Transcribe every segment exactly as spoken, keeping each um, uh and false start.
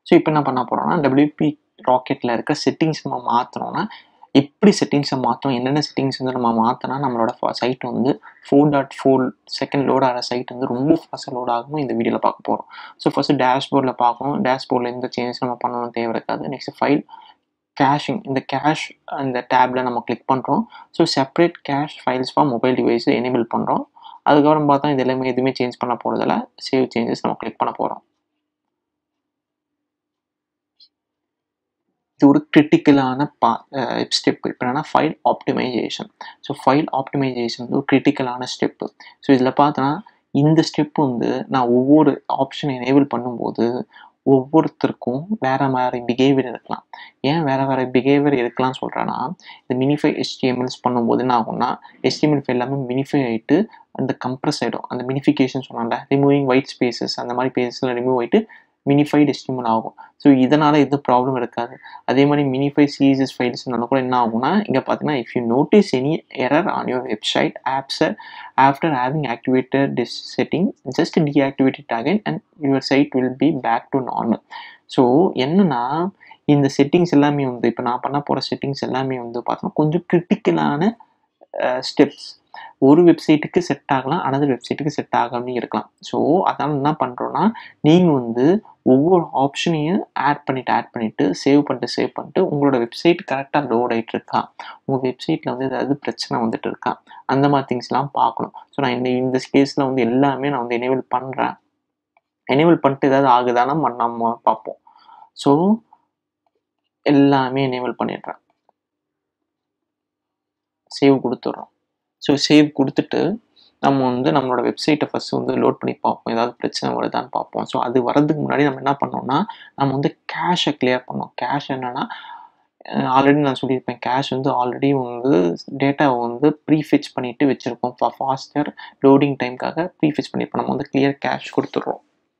So இப்போ என்ன பண்ண போகிறோம்னா டபிள்யூபி ராக்கெட்டில் இருக்க செட்டிங்ஸ் நம்ம மாற்றணும்னா எப்படி செட்டிங்ஸை மாற்றணும், என்னென்ன செட்டிங்ஸ் வந்து நம்ம மாற்றினா நம்மளோட சைட் வந்து four dot four second load ஆகிற சைட் வந்து ரொம்ப ஃபாஸ்ட்டாக லோட் ஆகும் இந்த வீடியோவில் பார்க்க போகிறோம். ஸோ ஃபஸ்ட்டு டேஷ்போர்டில் பார்க்கணும். டேஷ்போர்டில் எந்த சேஞ்சஸ் நம்ம பண்ணணும் தேவை இருக்காது. நெக்ஸ்ட் ஃபைல் கேஷிங், இந்த கேஷ் இந்த டேப்பில் நம்ம கிளிக் பண்ணுறோம். So separate cache files for mobile device enable பண்ணுறோம். அதுக்கப்புறம் பார்த்தா இது எல்லாமே எதுவுமே சேஞ்ச் பண்ண போகிறதில்ல. சேவ் சேஞ்சஸ் நம்ம கிளிக் பண்ண போகிறோம். இது ஒரு கிரிட்டிக்கலான பா ஸ்டெப்பு. இப்போ என்னன்னா file optimization. So file optimization வந்து ஒரு கிரிட்டிக்கலான ஸ்டெப்பு. ஸோ இதில் பார்த்தோன்னா இந்த ஸ்டெப் வந்து நான் ஒவ்வொரு ஆப்ஷன் எனேபிள் பண்ணும்போது ஒவ்வொருத்தருக்கும் வேறு மாதிரி பிஹேவியர் இருக்கலாம். ஏன் வேறு வேறு பிஹேவியர் இருக்கலாம்னு சொல்கிறேன்னா, இந்த மினிஃபை ஹெச்டிஎம்எல்ஸ் பண்ணும்போது என்ன ஆகும்னா ஹெச்டிஎம்எல் ஃபைல் எல்லாமே மினிஃபை ஆகிட்டு அந்த கம்ப்ரஸ் ஆகிடும். அந்த மினிஃபிகேஷன் சொன்னால ரிமூவிங் ஒயிட் ஸ்பேசஸ் அந்த மாதிரி பேசஸில் ரிமூவ் ஆகிட்டு மினிஃபைடு ஹெச்டிஎம்எல் ஆகும். ஸோ இதனால் எதுவும் ப்ராப்ளம் இருக்காது. அதே மாதிரி மினிஃபை சிஎஸ்எஸ் ஃபைல்ஸ்னால கூட என்ன ஆகும்னா இங்கே பார்த்தீங்கன்னா if you notice any error on your website oops after having activated this setting just deactivate it again and your site will be back to normal. So என்னன்னா இந்த செட்டிங்ஸ் எல்லாமே வந்து இப்போ நான் பண்ண போகிற செட்டிங்ஸ் எல்லாமே வந்து பார்த்தோன்னா கொஞ்சம் கிரிட்டிக்கலான ஸ்டெப்ஸ். ஒரு வெப்சைட்டுக்கு செட் ஆகலாம், அனதர் வெப்சைட்டுக்கு செட் ஆகாமல் இருக்கலாம். ஸோ அதனால் என்ன பண்ணுறோன்னா நீங்கள் வந்து ஒவ்வொரு ஆப்ஷனையும் ஆட் பண்ணிவிட்டு ஆட் பண்ணிவிட்டு சேவ் பண்ணிட்டு சேவ் பண்ணிட்டு உங்களோட வெப்சைட் கரெக்டாக லோட் ஆகிட்டு இருக்கா, உங்கள் வெப்சைட்டில் வந்து ஏதாவது பிரச்சனை வந்துட்டு இருக்கா, அந்த மாதிரி திங்ஸ்லாம் பார்க்கணும். ஸோ நான் இந்த இந்த கேஸில் வந்து எல்லாமே நான் வந்து எனேபிள் பண்ணுறேன். எனேபிள் பண்ணிட்டு ஏதாவது ஆகுதானா நம்ம பார்ப்போம். ஸோ எல்லாமே எனேபிள் பண்ணிடுறேன். சேவ் கொடுத்துட்றோம். ஸோ சேவ் கொடுத்துட்டு நம்ம வந்து நம்மளோட வெப்சைட்டை ஃபஸ்ட்டு வந்து லோட் பண்ணி பார்ப்போம், ஏதாவது பிரச்சனை வருதான்னு பார்ப்போம். ஸோ அது வரதுக்கு முன்னாடி நம்ம என்ன பண்ணோம்னா நம்ம வந்து கேஷை கிளியர் பண்ணோம். கேஷ் என்னென்னா ஆல்ரெடி நான் சொல்லியிருப்பேன், கேஷ் வந்து ஆல்ரெடி வந்து டேட்டாவை வந்து ப்ரீஃபெச் பண்ணிவிட்டு வச்சுருக்கோம். ஃபார் ஃபாஸ்டர் லோடிங் டைமுக்காக ப்ரீஃபெச் பண்ணியிருப்போம். நம்ம வந்து கிளியர் கேஷ் கொடுத்துட்றோம்.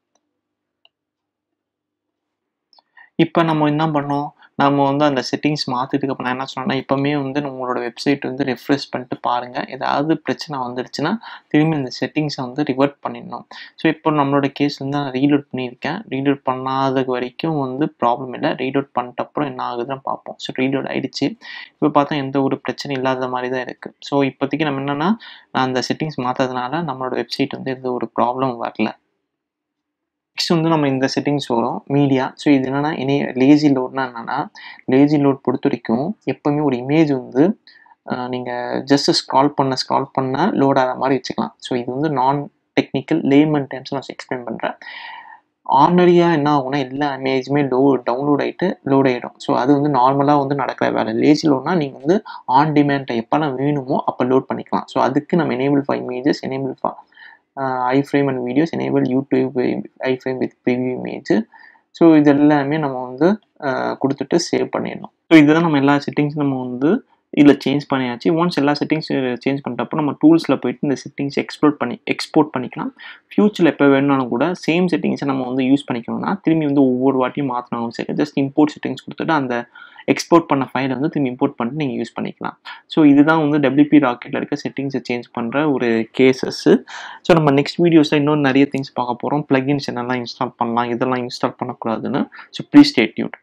இப்போ நம்ம என்ன பண்ணோம், நம்ம வந்து அந்த செட்டிங்ஸ் மாற்றிட்டுக்கு அப்புறம் நான் என்ன சொன்னேன்னா இப்போவுமே வந்து நம்மளோட வெப்சைட் வந்து ரெஃப்ரெஷ் பண்ணிட்டு பாருங்கள். ஏதாவது பிரச்சனை வந்துடுச்சுன்னா திரும்பி இந்த செட்டிங்ஸை வந்து ரிவர்ட் பண்ணிடணும். ஸோ இப்போ நம்மளோட கேஸ் வந்து நான் ரீலோட் பண்ணியிருக்கேன். ரீலோட் பண்ணாத வரைக்கும் வந்து ப்ராப்ளம் இல்லை. ரீலோட் பண்ணிட்டப்புறம் என்ன ஆகுதுன்னு பார்ப்போம். ஸோ ரீலோட் ஆகிடுச்சு. இப்போ பார்த்தா எந்த ஒரு பிரச்சனையும் இல்லாத மாதிரி தான் இருக்குது. ஸோ இப்போதைக்கு நம்ம என்னென்னா அந்த செட்டிங்ஸ் மாற்றதுனால நம்மளோட வெப்சைட் வந்து எந்த ஒரு ப்ராப்ளம் வரல. நெக்ஸ்ட் வந்து நம்ம இந்த செட்டிங்ஸ் வரும் மீடியா. ஸோ இது என்னென்னா இனி லேசி லோட்னா என்னென்னா லேசி லோட் பொறுத்த வரைக்கும் எப்போவுமே ஒரு இமேஜ் வந்து நீங்கள் ஜஸ்ட் ஸ்க்ரால் பண்ண ஸ்க்ரால் பண்ண லோட் ஆகிற மாதிரி வச்சுக்கலாம். ஸோ இது வந்து நான் டெக்னிக்கல் லேமன் டைம்ஸ் நான் எக்ஸ்பிளைன் பண்ணுறேன். ஆர்டினரியாக என்ன ஆகும்னா எல்லா இமேஜுமே லோ டவுன்லோட் ஆகிட்டு லோட் ஆகிடும். ஸோ அது வந்து நார்மலாக வந்து நடக்கிற வேலை. லேசி லோட்னா நீங்கள் வந்து ஆன் டிமாண்ட் எப்போல்லாம் வேணுமோ அப்போ லோட் பண்ணிக்கலாம். ஸோ அதுக்கு நம்ம enable for images, enable for iframe and videos, enable YouTube iframe with preview image. So இது எல்லாமே நம்ம வந்து கொடுத்துட்டு சேவ் பண்ணிடணும். ஸோ இதுதான் நம்ம எல்லா செட்டிங்ஸ் நம்ம வந்து இதில் சேஞ்ச் பண்ணியாச்சு. ஒன்ஸ் எல்லா செட்டிங்ஸ் சேஞ்ச் பண்ணிட்டப்போ நம்ம டூல்ஸில் போயிட்டு இந்த செட்டிங்ஸ் எக்ஸ்ப்ளோர் பண்ணி எக்ஸ்போர்ட் பண்ணிக்கலாம். ஃபியூச்சரில் எப்போ வேணுனாலும் கூட சேம் செட்டிங்ஸை நம்ம வந்து யூஸ் பண்ணிக்கணும்னா திரும்பி வந்து ஒவ்வொரு வாட்டியும் மாற்றினாலும் சரி ஜஸ்ட் இம்போர்ட் செட்டிங்ஸ் கொடுத்துட்டு அந்த எக்ஸ்போர்ட் பண்ண ஃபைலை வந்து திரும்பி இம்போர்ட் பண்ணிட்டு நீங்கள் யூஸ் பண்ணிக்கலாம். ஸோ இதுதான் வந்து டபிள்யூபி ராக்கெட்டில் இருக்க செட்டிங்ஸை சேஞ்ச் பண்ணுற ஒரு கேசஸ்ஸு. ஸோ நம்ம நெக்ஸ்ட் வீடியோஸில் இன்னும் நிறைய திங்ஸ் பார்க்க போகிறோம். ப்ளகின்ஸ் என்னெல்லாம் இன்ஸ்டால் பண்ணலாம், இதெல்லாம் இன்ஸ்டால் பண்ணக்கூடாதுன்னு. So please stay tuned.